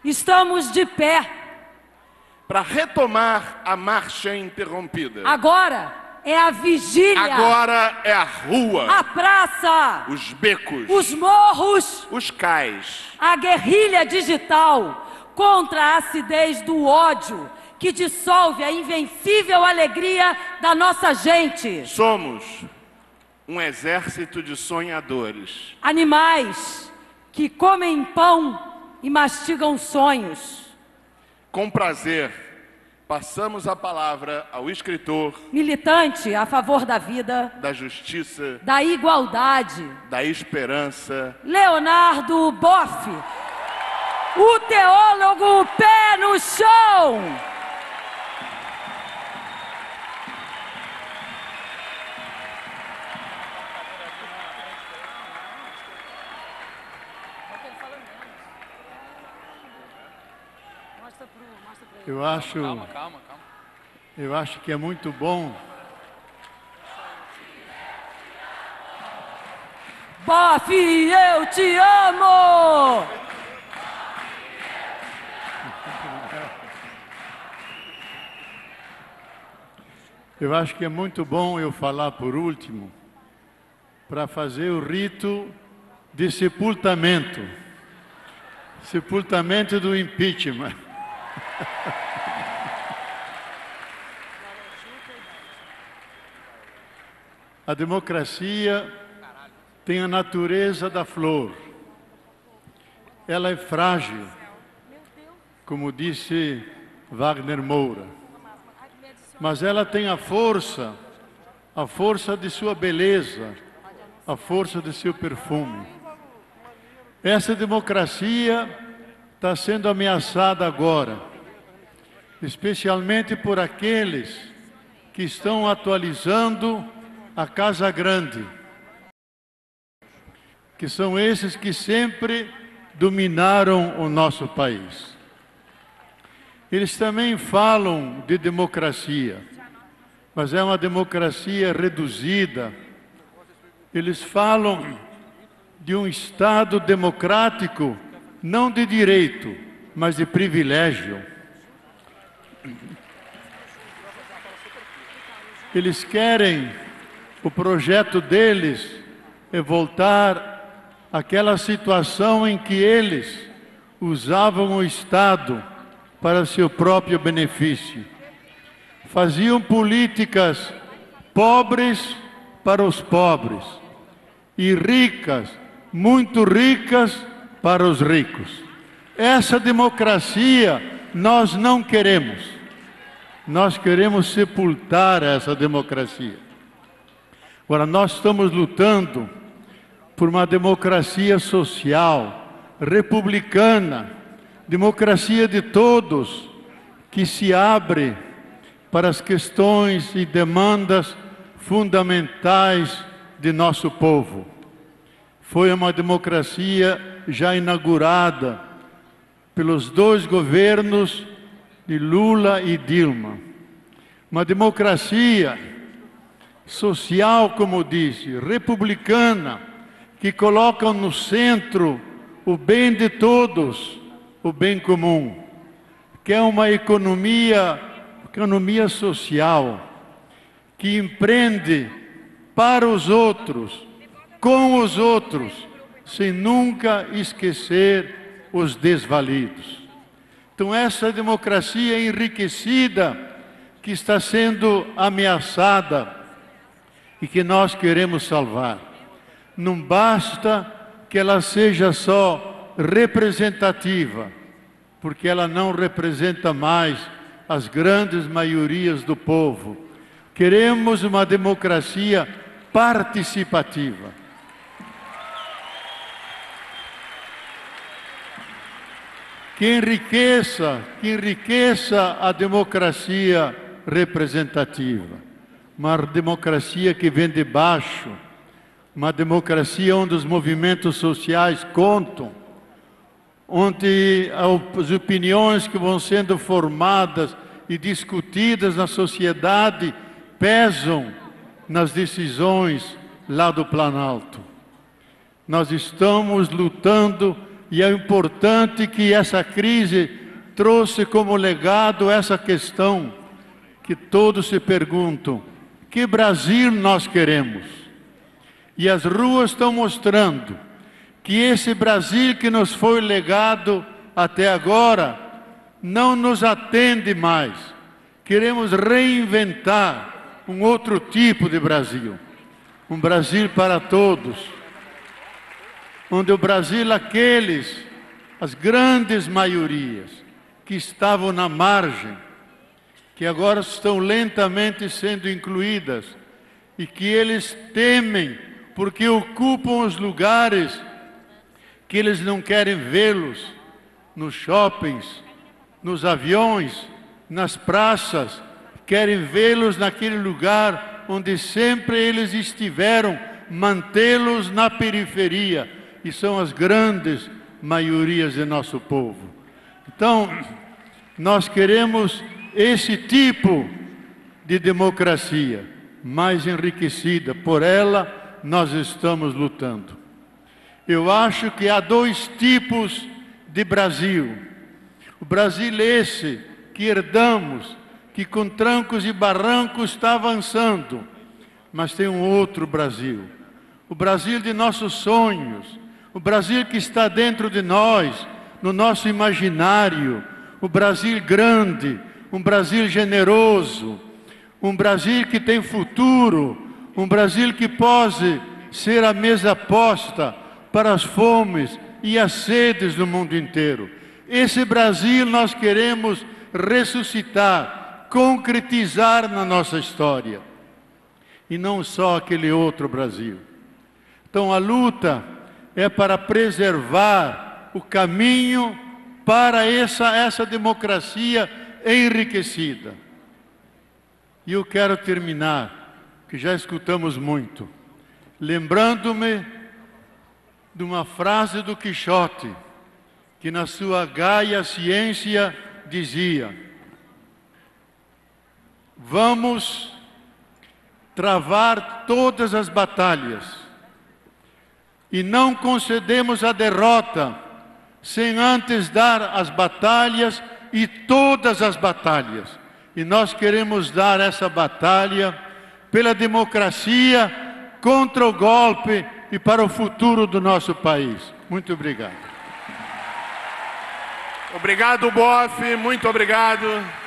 Estamos de pé. para retomar a marcha interrompida. Agora é a vigília. Agora é a rua, A praça. os becos, Os morros. os cais. A guerrilha digital contra a acidez do ódio que dissolve a invencível alegria da nossa gente. Somos um exército de sonhadores. Animais que comem pão e mastigam sonhos. Com prazer, passamos a palavra ao escritor, Militante a favor da vida, da justiça, da igualdade, da esperança, Leonardo Boff, o teólogo pé no chão. Eu acho que é muito bom. Boff, eu te amo! Eu acho que é muito bom eu falar por último para fazer o rito de sepultamento. Sepultamento do impeachment. A democracia tem a natureza da flor. Ela é frágil, como disse Wagner Moura. Mas ela tem a força de sua beleza, a força de seu perfume. Essa democracia está sendo ameaçada agora, especialmente por aqueles que estão atualizando a Casa Grande, que são esses que sempre dominaram o nosso país. Eles também falam de democracia, mas é uma democracia reduzida. Eles falam de um Estado democrático, não de direito, mas de privilégio. Eles querem, o projeto deles é voltar àquela situação em que eles usavam o Estado para seu próprio benefício. Faziam políticas pobres para os pobres e ricas, muito ricas para os ricos. Essa democracia nós não queremos. Nós queremos sepultar essa democracia. Agora, nós estamos lutando por uma democracia social, republicana, democracia de todos, que se abre para as questões e demandas fundamentais de nosso povo. Foi uma democracia já inaugurada pelos dois governos de Lula e Dilma. Uma democracia social, como disse, republicana, que coloca no centro o bem de todos, o bem comum, que é uma economia social, que empreende para os outros, com os outros, sem nunca esquecer os desvalidos. Então, essa democracia enriquecida que está sendo ameaçada e que nós queremos salvar. Não basta que ela seja só representativa, porque ela não representa mais as grandes maiorias do povo. Queremos uma democracia participativa. Que enriqueça a democracia representativa. Uma democracia que vem de baixo, uma democracia onde os movimentos sociais contam, onde as opiniões que vão sendo formadas e discutidas na sociedade pesam nas decisões lá do Planalto. Nós estamos lutando E é importante que essa crise trouxe como legado essa questão que todos se perguntam: que Brasil nós queremos? E as ruas estão mostrando que esse Brasil que nos foi legado até agora não nos atende mais. Queremos reinventar um outro tipo de Brasil, um Brasil para todos, onde o Brasil, as grandes maiorias que estavam na margem, que agora estão lentamente sendo incluídas, e que eles temem porque ocupam os lugares que eles não querem vê-los, nos shoppings, nos aviões, nas praças, querem vê-los naquele lugar onde sempre eles estiveram, mantê-los na periferia, e são as grandes maiorias de nosso povo. Então, nós queremos esse tipo de democracia mais enriquecida. Por ela, nós estamos lutando. Eu acho que há dois tipos de Brasil. O Brasil esse que herdamos, que com trancos e barrancos está avançando. Mas tem um outro Brasil. O Brasil de nossos sonhos. O Brasil que está dentro de nós, no nosso imaginário. O Brasil grande, um Brasil generoso, um Brasil que tem futuro, um Brasil que pode ser a mesa posta para as fomes e as sedes do mundo inteiro. Esse Brasil nós queremos ressuscitar, concretizar na nossa história. E não só aquele outro Brasil. Então a luta é para preservar o caminho para essa democracia enriquecida. E eu quero terminar, que já escutamos muito, lembrando-me de uma frase do Quixote, que na sua Gaia Ciência dizia: vamos travar todas as batalhas e não concedemos a derrota sem antes dar as batalhas e todas as batalhas. E nós queremos dar essa batalha pela democracia, contra o golpe e para o futuro do nosso país. Muito obrigado. Obrigado, Boff, muito obrigado.